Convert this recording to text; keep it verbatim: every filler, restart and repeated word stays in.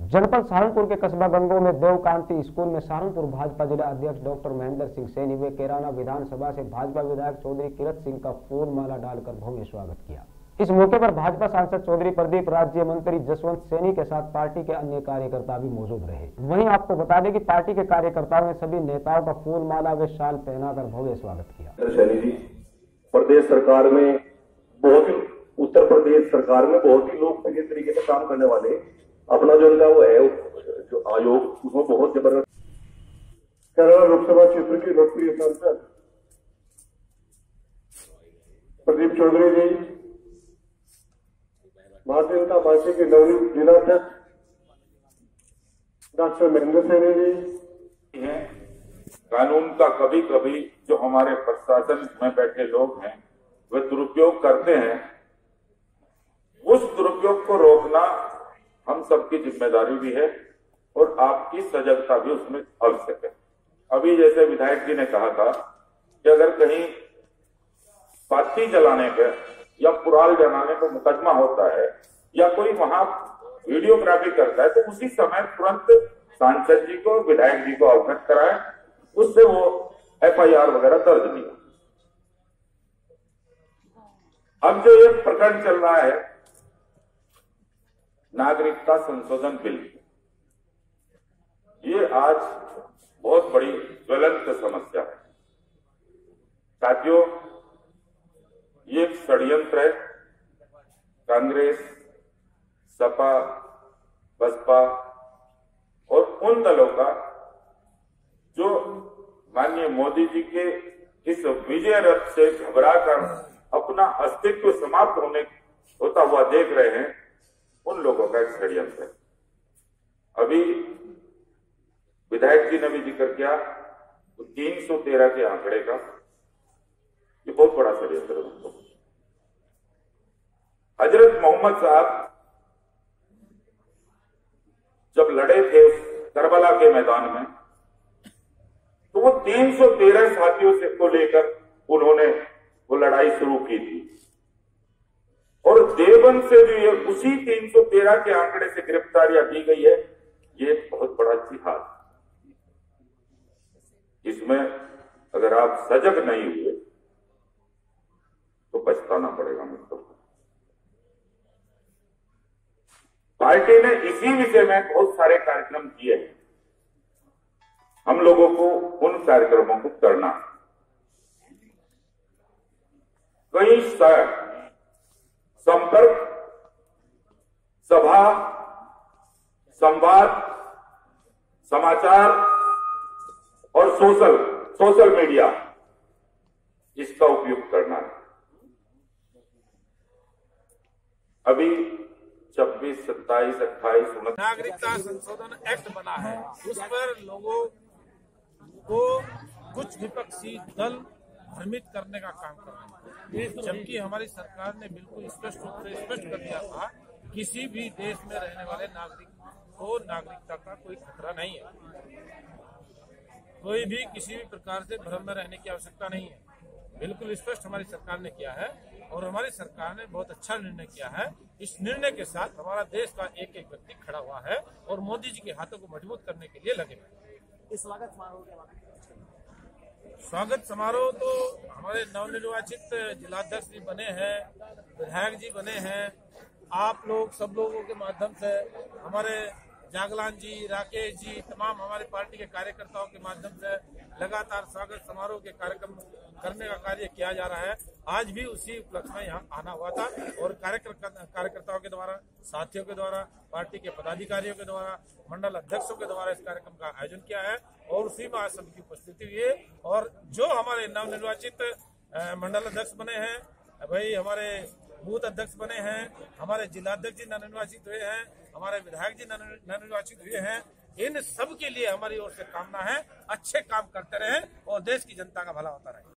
जनपद सहारनपुर के कस्बा गंगो में देवकांति स्कूल में सहारनपुर भाजपा जिला अध्यक्ष डॉक्टर महेंद्र सिंह सैनी व कैराना विधानसभा से भाजपा विधायक चौधरी किरत सिंह का फूल माला डालकर भव्य स्वागत किया। इस मौके पर भाजपा सांसद चौधरी प्रदीप, राज्य मंत्री जसवंत सैनी के साथ पार्टी के अन्य कार्यकर्ता भी मौजूद रहे। वहीं आपको बता दें कि पार्टी के कार्यकर्ताओं ने सभी नेताओं का फूल माला व शाल पहनाकर भव्य स्वागत किया। सैनी जी प्रदेश सरकार में बहुत ही उत्तर प्रदेश सरकार में बहुत ही लोकप्रिय तरीके से काम करने वाले, अपना जो उनका वो है जो आयोग उसमें बहुत जबरदस्त। कैराना लोकसभा क्षेत्र के लोकप्रिय सांसद प्रदीप चौधरी जी, भारतीय जनता पार्टी के नवनियुक्त जिलाध्यक्ष डॉक्टर महेंद्र सैनी जी हैं। कानून का कभी कभी जो हमारे प्रशासन में बैठे लोग हैं वे दुरुपयोग करते हैं, उस दुरुपयोग को रोकना हम सबकी जिम्मेदारी भी है और आपकी सजगता भी उसमें आवश्यक है। अभी जैसे विधायक जी ने कहा था कि अगर कहीं बाती जलाने पर या पुराल जलाने पर मुकदमा होता है या कोई वहां वीडियोग्राफी करता है तो उसी समय तुरंत सांसद जी को, विधायक जी को अवगत कराए, उससे वो एफ आई आर वगैरह दर्ज नहीं हो। अब जो ये प्रकरण चल रहा है नागरिकता संशोधन बिल, ये आज बहुत बड़ी ज्वलंत समस्या है। साथियों, ये एक षड्यंत्र है कांग्रेस, सपा, बसपा और उन दलों का जो माननीय मोदी जी के इस विजय रथ से घबराकर अपना अस्तित्व समाप्त होने होता हुआ देख रहे हैं, उन लोगों का एक षड्यंत्र है। अभी विधायक जी ने भी जिक्र किया तो तीन सौ तेरह के आंकड़े का, ये बहुत बड़ा षड्यंत्र है उनको। हजरत मोहम्मद साहब जब लड़े थे करबला के मैदान में, तो वो तीन सौ तेरह साथियों से को लेकर उन्होंने वो लड़ाई शुरू की थी और देवबंद से जो ये उसी तीन सौ तेरह के आंकड़े से गिरफ्तारियां दी गई है, ये एक बहुत बड़ा जिहाद। इसमें अगर आप सजग नहीं हुए तो पछताना पड़ेगा मुझको। पार्टी ने इसी विषय में बहुत सारे कार्यक्रम किए हैं। हम लोगों को उन कार्यक्रमों को करना, कई संपर्क, सभा, संवाद, समाचार और सोशल सोशल मीडिया, इसका उपयोग करना है। अभी छब्बीस, सत्ताईस, अट्ठाईस, उनतीस नागरिकता संशोधन एक्ट बना है, उस पर लोगों को कुछ विपक्षी दल भ्रमित करने का काम कर रहे हैं, जबकि हमारी सरकार ने बिल्कुल स्पष्ट रूप से स्पष्ट कर दिया था किसी भी देश में रहने वाले नागरिक को नागरिकता का कोई खतरा नहीं है। कोई भी किसी भी प्रकार से भ्रम में रहने की आवश्यकता नहीं है। बिल्कुल स्पष्ट हमारी सरकार ने किया है और हमारी सरकार ने बहुत अच्छा निर्णय किया है। इस निर्णय के साथ हमारा देश का एक एक व्यक्ति खड़ा हुआ है और मोदी जी के हाथों को मजबूत करने के लिए लगे हुए। इस स्वागत समारोह के बाद स्वागत समारोह तो हमारे नवनिर्वाचित जिलाध्यक्ष जी बने हैं, विधायक जी बने हैं, आप लोग सब लोगों के माध्यम से, हमारे जागलान जी, राकेश जी, तमाम हमारी पार्टी के कार्यकर्ताओं के माध्यम से लगातार स्वागत समारोह के कार्यक्रम करने का कार्य किया जा रहा है। आज भी उसी उपलक्ष्य में यहाँ आना हुआ था और कार्यकर्ताओं के द्वारा, साथियों के द्वारा, पार्टी के पदाधिकारियों के द्वारा, मंडल अध्यक्षों के द्वारा इस कार्यक्रम का आयोजन किया है और उसी में आज सबकी उपस्थिति हुई है। और जो हमारे नवनिर्वाचित मंडल अध्यक्ष बने हैं, भाई हमारे बूथ अध्यक्ष बने हैं, हमारे जिलाध्यक्ष जी नवनिर्वाचित हुए हैं, हमारे विधायक जी नवनिर्वाचित हुए हैं, इन सब के लिए हमारी ओर से कामना है अच्छे काम करते रहें और देश की जनता का भला होता रहे।